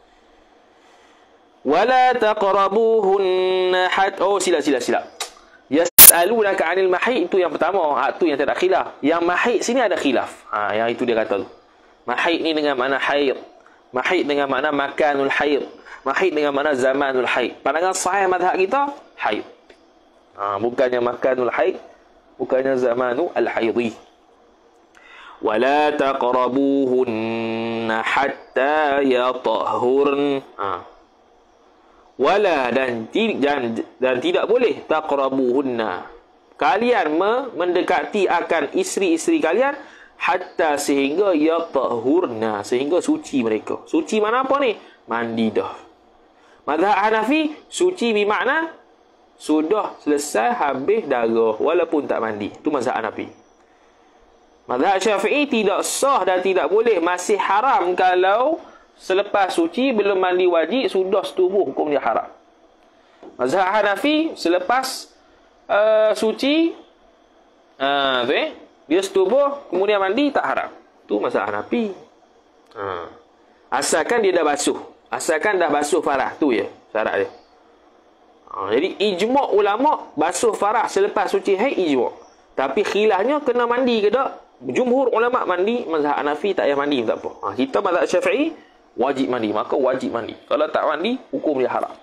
Wala taqrabuhunna hat. Oh, sila sila sila. Yas'alunaka 'anil mahid, itu yang pertama. Ha, tu yang tak ada khilaf. Yang mahid sini ada khilaf. Ha, yang itu dia kata tu. Mahid ni dengan makna haid. Mahid dengan makna makanul haid. Mahid dengan makna zamanul haid. Pandangan sahih mazhab kita, haid. Ha, bukannya makanul haid, bukannya zamanu al-haidhi. Wala taqrabuhunna hatta yatahhurn. Ha. Wala, dan, dan, dan tidak boleh taqrabuhunna, kalian me, mendekati akan isteri-isteri kalian, hatta sehingga yatahurna, sehingga suci mereka. Suci mana apa ni? Mandi dah. Mazhab Hanafi, suci bermakna sudah selesai habis darah walaupun tak mandi. Itu mazhab Hanafi. Mazhab Syafi'i tidak sah dan tidak boleh, masih haram kalau selepas suci belum mandi wajib, sudah setubuh, hukum dia haram. Mazhab Hanafi selepas uh, suci uh, tu, eh, dia setubuh kemudian mandi, tak haram. Tu mazhab Hanafi. uh. Asalkan dia dah basuh, asalkan dah basuh farah, tu je syarat dia. Ha, jadi ijma' ulama basuh farah selepas suci haid ijma'. Tapi khilafnya kena mandi ke tak? Jumhur ulama mandi, mazhab Hanafi tak payah mandi tak apa. Ha, kita mazhab Syafi'i wajib mandi, maka wajib mandi. Kalau tak mandi hukum dia haram.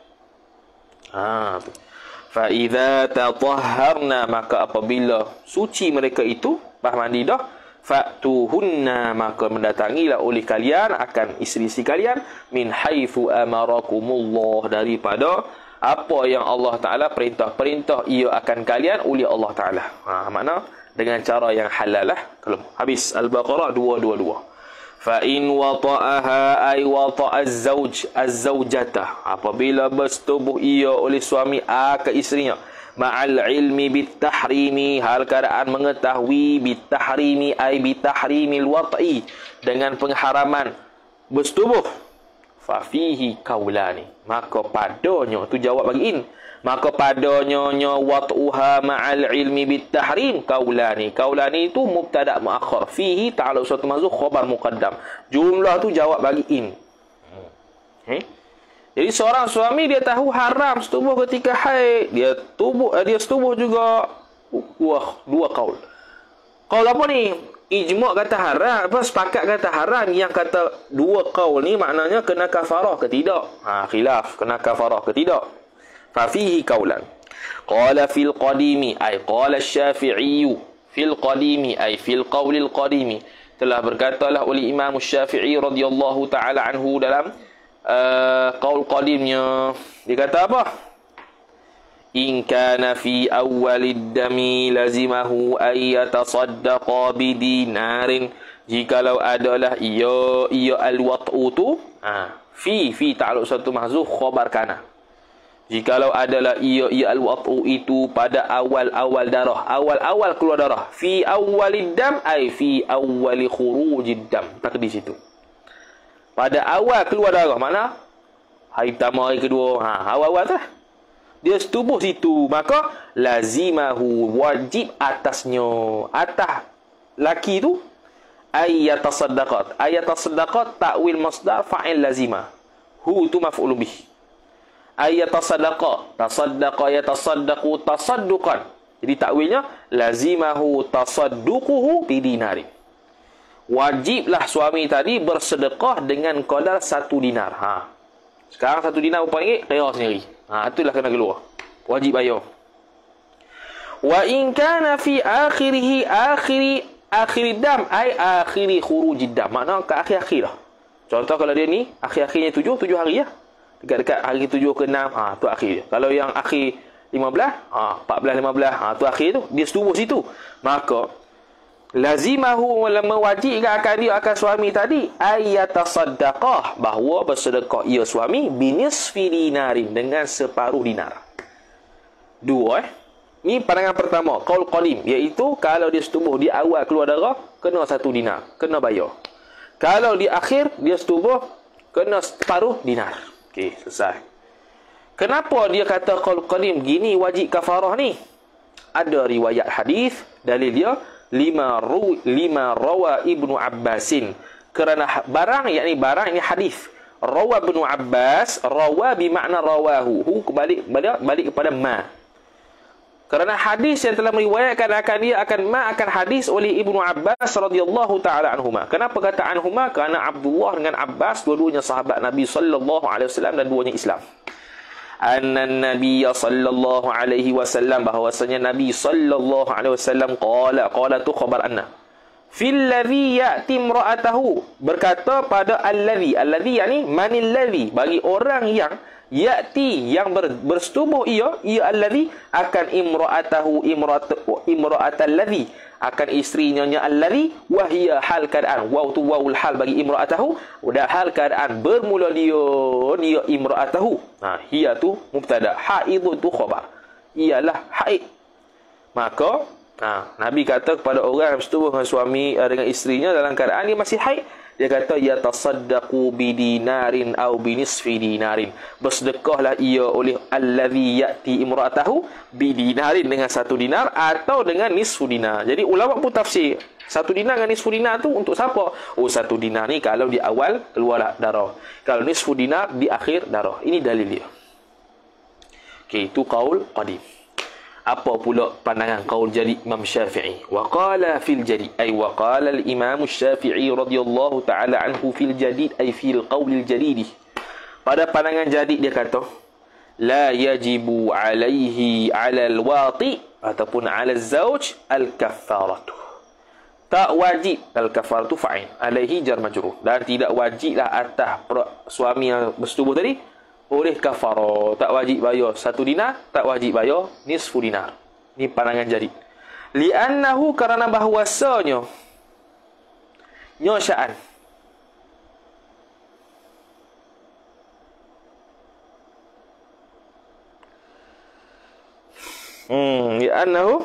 Ha tu. Fa idza tatahharna, maka apabila suci mereka itu, bah mandi dah, fa'tuhunna, maka mendatangilah oleh kalian akan isteri-isteri kalian min haitsu amarakumullah, daripada apa yang Allah Ta'ala perintah-perintah ia akan kalian oleh Allah Ta'ala. Ha, makna dengan cara yang halal lah. Kalau habis Al-Baqarah dua dua dua. Fa in wata'aha ay wata'a az-zawj az-zawjata, apabila bersetubuh ia oleh suami a ke isterinya, ma'al ilmi bitahrimi, hal keadaan mengetahui, bitahrimi ay bitahrimil wat'i, dengan pengharaman bersetubuh, fa fihi kaulani, maka padanya tu jawab bagi in, maka padanya nya wat'uha ma'al ilmi bitahrim kaulani. Kaulani itu mubtada' muakhar, fihi ta'alluq suatu mazhuf khabar muqaddam, jumlah tu jawab bagi in. Okay. Jadi seorang suami dia tahu haram setubuh ketika haid, dia tubuh dia setubuh juga. Wah, dua kaul. Kaul apa ni? Ijma' kata haram, apa sepakat kata haram, yang kata dua kaul ni maknanya kena kafarah ke tidak? Ha, khilaf kena kafarah ke tidak. Fa fihi kaulan. Qala fil qadimi ay qala asy-Syafi'i fil qadimi ay fil qaulil qadimi, telah berkatalah oleh Imam Syafi'i radhiyallahu taala anhu dalam Uh, qaul qadimnya, dia kata apa? In kana fi awwalid dami lazimahu ay yatasaddaqa bidinarin, jikalau adalah ia ia al-wat'u tu, ha, fi fi ta'alluq satu mahzuf khabar kana, jikalau adalah ia ia al-wat'u itu pada awal-awal darah, awal-awal keluar darah, fi awwalid dam ay fi awwali khurujid dam, tak di situ. Pada awal keluar darah, mana? Hari pertama, hari kedua, ha, awal-awal tu lah. Dia setubuh situ, maka lazimahu, wajib atasnya, atas laki tu, ayyatasaddaqat. Ayyatasaddaqat ta'wil masdar fa'il lazimah. Hu tu maf'ul bih. Ayyatasaddaqa, tasaddaqa yatasaddaqu tasadduqan. Jadi ta'wilnya lazimahu tasadduquhu bidinarin. Wajiblah suami tadi bersedekah dengan qadar satu dinar. Ha. Sekarang satu dinar berapa ringgit? Kira sendiri. Ha, itulah kena keluar. Wajib bayar. Wa in kana fi akhirih akhiri akhir dam ay akhiri khurujid dam. Makna ke akhir-akhir lah. Contoh kalau dia ni akhir-akhirnya tujuh, tujuh hari lah. Dekat-dekat hari tujuh ke enam, ha, tu akhir dia. Kalau yang akhir lima belas, ha, empat belas, lima belas, ha, tu akhir tu. Dia setubuh situ. Maka lazimahu, mewajibkan akan dia akan suami tadi ayyatasaddaqah, bahawa bersedekah ia suami binisfi dinarin, dengan separuh dinar. Dua eh. Ni pandangan pertama, qaul qadim, iaitu kalau dia setubuh di awal keluar darah kena satu dinar, kena bayar. Kalau di akhir dia setubuh kena separuh dinar. Okey, selesai. Kenapa dia kata qaul qadim gini wajib kafarah ni? Ada riwayat hadis dalil dia lima ru lima rawa Ibnu Abbasin, kerana barang, yakni barang ini hadis. Rawa Ibnu Abbas, rawa bermakna rawahu, hu balik balik balik kepada ma. Kerana hadis yang telah meriwayatkan akan dia akan ma akan hadis oleh Ibnu Abbas radhiyallahu taala anhuma. Kenapa kata anhuma? Kerana Abdullah dengan Abbas dua-duanya sahabat Nabi sallallahu alaihi wasallam dan duanya Islam. Anna Nabi sallallahu alaihi wasallam, bahwasanya Nabi sallallahu alaihi wasallam qala, qala tu khabar anna fil ladzi ya'ti imra'atahu, berkata pada alladzi, alladzi yakni manil ladzi, bagi orang yang ya'ti yang ber, bersetubuh ia ia alladzi akan imra'atahu imra'at imra'atal ladzi, akan isterinya nya alladzi, wahia hal keadaan, waw tu wawul hal bagi imra'atahu, dan hal keadaan bermula dia dia imra'atahu. Ha, hiya tu mubtada, haidhu tu khabar, ialah haid. Maka ha, Nabi kata kepada orang yang bersetubuh dengan suami dengan isterinya dalam keadaan dia masih haid, dia kata yatasaddaqu bidinarin au binisfi dinarin, bersedekahlah ia oleh allazi ya'ti imra'atahu bidinarin, dengan satu dinar atau dengan nisfu dinar. Jadi ulama pun tafsir satu dinar dengan nisfu dinar tu untuk siapa? Oh, satu dinar ni kalau di awal keluar darah, kalau nisfu dinar di akhir darah. Ini dalil dia. Okey, itu qaul qadim. Apa pula pandangan qaul jadid Imam Syafi'i? Wa qala fil jadid ay wa qala al Imam Syafi'i radhiyallahu taala anhu fil jadid ay fil qaulil jadid. Pada pandangan jadid dia kata la yajibu alaihi ala al wati ataupun ala zauj al kaffaratu. Tak wajib al kaffaratu fa'il alaihi jar majrur, dan tidak wajiblah atas suami yang bersetubuh tadi oleh kafarah. Tak wajib bayar satu dinar, tak wajib bayar nisfu dinar. Ini pandangan jadid. Li'annahu, kerana bahawasanya nyosyaan Hmm, li'annahu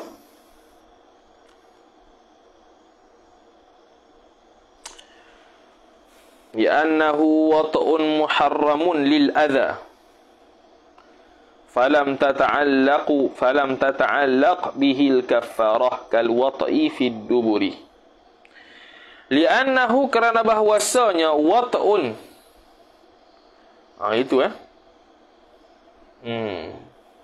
li'annahu wat'un muharramun lil adha falam tata'allaqu falam tata'allaq bihi al kaffarah kal wat'i fi duburi. Li'annahu, kerana bahwasanya wat'un, ah itu eh hmm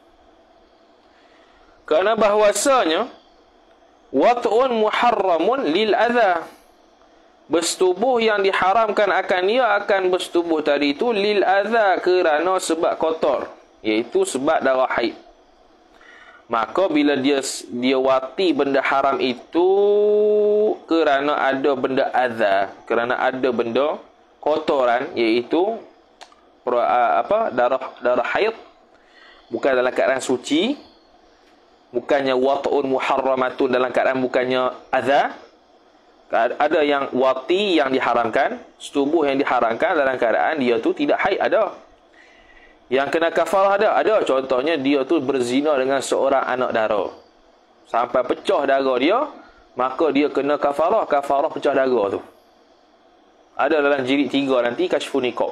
kerana bahwasanya wat'un muharramun lil adha, bersetubuh yang diharamkan akan dia akan bersetubuh tadi itu lil adha, kerana sebab kotor, iaitu sebab darah haid. Maka bila dia dia wati benda haram itu kerana ada benda adha, kerana ada benda kotoran, iaitu apa darah darah haid, bukan dalam keadaan suci, bukannya wat'un muharramatun dalam keadaan bukannya adha. Ada yang wati yang diharamkan, setubuh yang diharamkan dalam keadaan dia tu tidak haid, ada. Yang kena kafarah ada, ada. Contohnya dia tu berzina dengan seorang anak dara sampai pecah darah dia, maka dia kena kafarah, kafarah pecah darah tu. Ada dalam jilid tiga nanti Kashfun Niqab.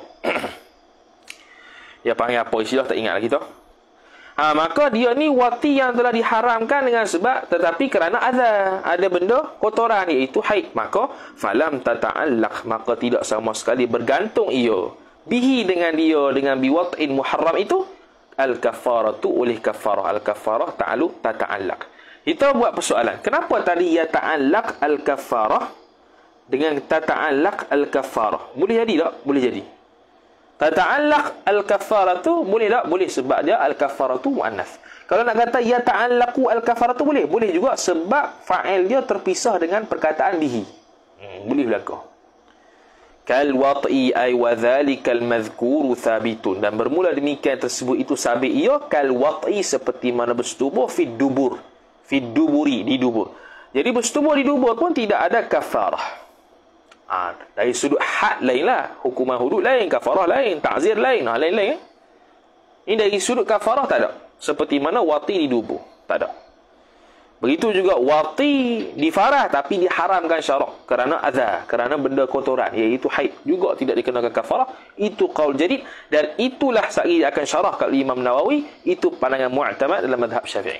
Dia panggil apa istilah tak ingat lagi tu. Ha, maka dia ni wati yang telah diharamkan dengan sebab tetapi kerana ada ada benda kotoran, iaitu haid, maka falam tata'allaq, maka tidak sama sekali bergantung ia bihi dengan dia dengan biwat'in muharram itu al kafaratu oleh kafarah. Al kafarah ta'alu tata'allaq. Kita buat persoalan, kenapa tadi ya ta'allaq al kafarah dengan tata'allaq al kafarah? Boleh jadi tak? Boleh jadi. Tata'allaq al-kafaratu boleh tak? Boleh, sebab dia al-kafaratu muannas. Kalau nak kata ya ta'allaqu al-kafaratu boleh, boleh juga sebab fa'il dia terpisah dengan perkataan bihi. Hmm, boleh berlaku. Kal wat'i ay wa dhalikal madhkuru thabitun, dan bermula demikian tersebut itu sabit ia kal wat'i seperti mana bersetubuh fi dubur, fi duburi, di dubur. Jadi bersetubuh di dubur pun tidak ada kafarah. Ha, dari sudut had lainlah, hukuman hudud lain, kafarah lain, ta'zir lain, ha, lain-lain. Ini dari sudut kafarah tak ada. Seperti mana wati di dubur, tak ada. Begitu juga wati di farah tapi diharamkan syarak kerana adha, kerana benda kotoran, iaitu haid, juga tidak dikenakan kafarah. Itu qaul jadid, dan itulah sekali akan syarah kat Imam Nawawi, itu pandangan mu'tamad dalam mazhab Syafi'i.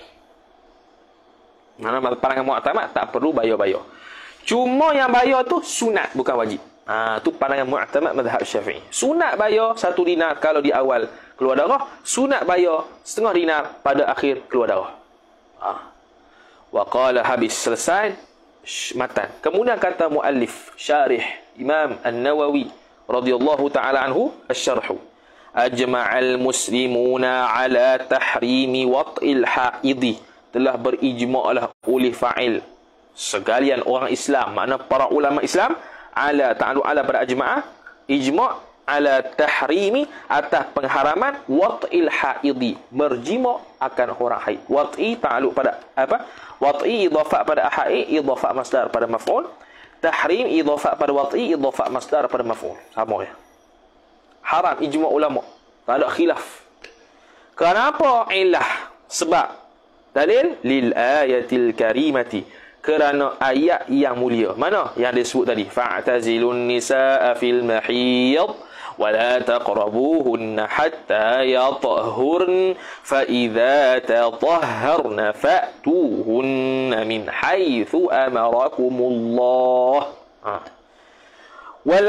Mana pandangan mu'tamad tak perlu bayar-bayar. Cuma yang bayar tu sunat, bukan wajib. Ha, tu pandangan mu'tamad mazhab Syafi'i. Sunat bayar satu dinar kalau di awal keluar darah, sunat bayar setengah dinar pada akhir keluar darah. Ha. Wa qala, habis selesai matan. Kemudian kata muallif syarih Imam An-Nawawi radhiyallahu taala anhu asy-syarh, ajma'al muslimuna ala tahrimi wat'il haidi, telah berijma'lah oleh fa'il sekalian orang Islam, makna para ulama Islam, ala ta'alu ala pada ajma'ah, ijma' ala tahrimi, atas pengharaman wat'il haidi, berjima' akan orang haid. Wat'i ta'alu pada apa? Wat'i idhafah pada haid, idhafah masdar pada maf'ul. Tahrim idhafah pada wat'i, idhafah masdar pada maf'ul. Sama ya. Haram ijma' ulama, tak ada khilaf. Kenapa? Ilah, sebab dalil lil ayatil karimati, kerana ayat yang mulia. Mana yang disebut tadi? Fa'tazilun nisaa fil mahiyad wa la taqrabuhunna hatta yatahhurn fa idza tatahharna fa'tuhunna min haitsu amarakumullah. Ha. Wal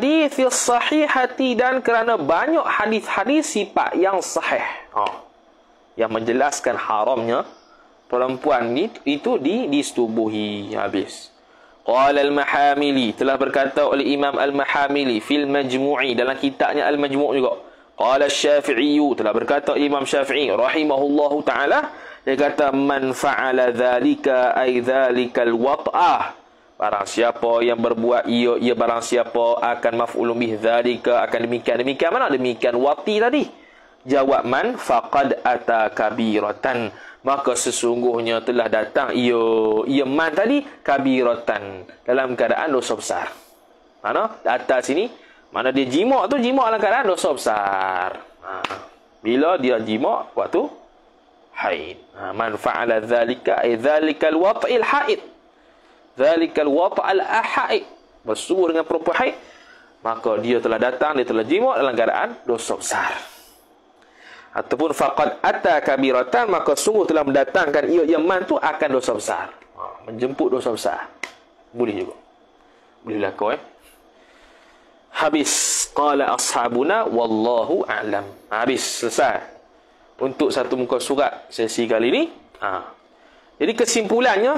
ahadits sahihati, dan kerana banyak hadis-hadis sifat yang sahih. Ha. yang menjelaskan haramnya perempuan ni itu di disetubuhi. Habis. Qala al-Mahamili, telah berkata oleh Imam al-Mahamili fil Majmu'i, dalam kitabnya al-Majmu' juga. Qala Syafi'i, telah berkata Imam Syafi'i rahimahullahu taala, dia kata man fa'ala dzalika ay dzalikal wat'ah, barang siapa yang berbuat ia ia barang siapa akan maf'ulun bih dzalika, akan demikian demikian mana demikian wati tadi. Jawab man faqad ata kabiratan, maka sesungguhnya telah datang ia ia man tadi kabiratan, dalam keadaan dosa besar. Mana atas sini mana dia jimak tu, jimak dalam keadaan dosa besar. Ha. Bila dia jimak waktu haid. Ha, man fa'ala dzalika ay dzalikal wat'il haid. Dzalikal wat'al haid. Bersubuh dengan perempuan haid, maka dia telah datang, dia telah jimak dalam keadaan dosa besar. Ataupun faqad ata kabiratan, maka sungguh telah mendatangkan ia yang man tu akan dosa besar. Ha, menjemput dosa besar. Boleh juga. Boleh laku eh. Habis. Qala ashabuna wallahu a'lam. Habis, selesai untuk satu muka surat sesi kali ini. Ha. Jadi kesimpulannya,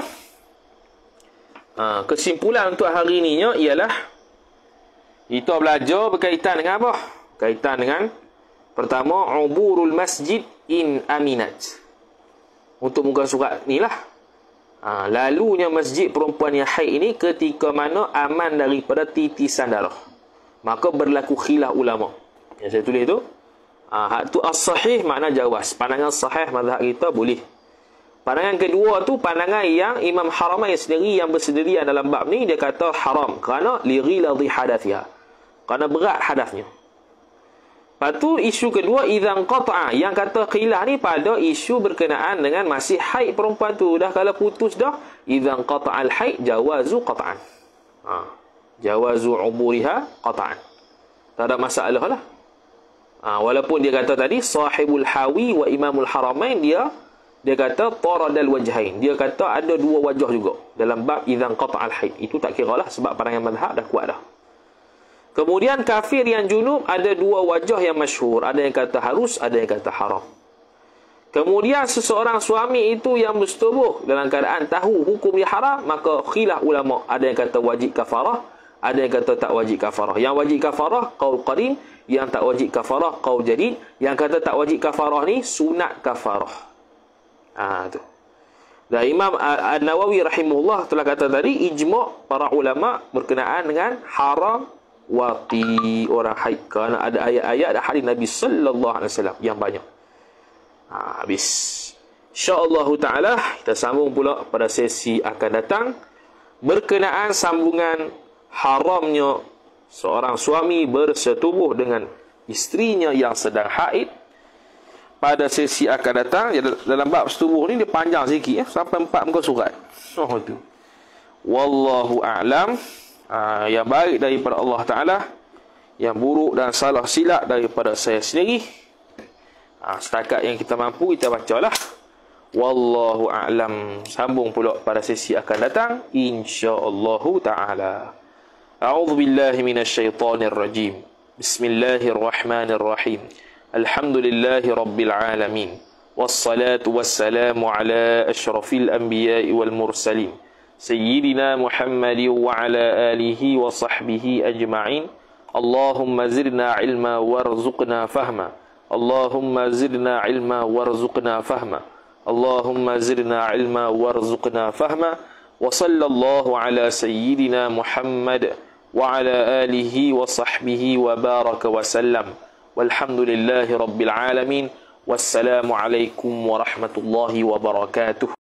ha, kesimpulan untuk hari ini ialah kita belajar berkaitan dengan apa? Berkaitan dengan pertama, uburul masjid in aminat. Untuk muka surat ni lah. Ha, lalunya masjid perempuan yang haid ini ketika mana aman daripada titisan darah. Maka berlaku khilaf ulama. Yang saya tulis tu, ha, hak tu as-sahih makna jawaz. Pandangan sahih mazhab kita boleh. Pandangan kedua tu pandangan yang Imam Haramain sendiri yang bersendirian dalam bab ni, dia kata haram kerana li ghiladhi hadathiha, kerana berat hadasnya. Lepas tu isu kedua idzan qata'a, yang kata khilaf ni pada isu berkenaan dengan masih haid perempuan tu. Dah kalau putus dah, idzan qata'al haid jawazu qata'an. Ha, jawazu uburiha qata'an. Tak ada masalah lah. Ha, walaupun dia kata tadi sahibul hawi wa imamul haramain, dia dia kata taradal wajhain, dia kata ada dua wajah juga dalam bab idzan qata'al haid. Itu tak kiralah sebab pandangan mazhab dah kuat dah. Kemudian kafir yang junub ada dua wajah yang masyhur, ada yang kata harus, ada yang kata haram. Kemudian seseorang suami itu yang bersetubuh dalam keadaan tahu hukum dia haram, maka khilaf ulama, ada yang kata wajib kafarah, ada yang kata tak wajib kafarah. Yang wajib kafarah qaul qadim, yang tak wajib kafarah qaul jadid. Yang kata tak wajib kafarah ni sunat kafarah. Ah tu. Dan Imam An-Nawawi rahimahullah telah kata tadi ijma' para ulama berkenaan dengan haram wati orang haid, kerana ada ayat-ayat dan hadis Nabi sallallahu alaihi wasallam yang banyak. Ha, habis. Insya-Allah taala kita sambung pula pada sesi akan datang berkenaan sambungan haramnya seorang suami bersetubuh dengan isterinya yang sedang haid. Pada sesi akan datang dalam bab setubuh ni dia panjang sikit ya, sampai empat muka surat. Oh tu. Wallahu a'lam. Ha, yang baik daripada Allah Ta'ala, yang buruk dan salah silap daripada saya sendiri. Ha, setakat yang kita mampu kita bacalah. Wallahu a'lam. Sambung pula pada sesi akan datang insya-Allah Ta'ala. A'udzu billahi minasyaitonir rajim. Bismillahirrahmanirrahim. Alhamdulillahi rabbil alamin. Wassalatu wassalamu ala asyrafil anbiya'i wal mursalin. سيدنا محمد وعلى آله وصحبه أجمعين. اللهم زدنا علما وارزقنا فهما. اللهم زدنا علما وارزقنا فهما. اللهم زدنا علما وارزقنا فهما. وصلى الله على سيدنا محمد وعلى آله وصحبه وبارك وسلم. والحمد لله رب العالمين. والسلام عليكم ورحمة الله وبركاته.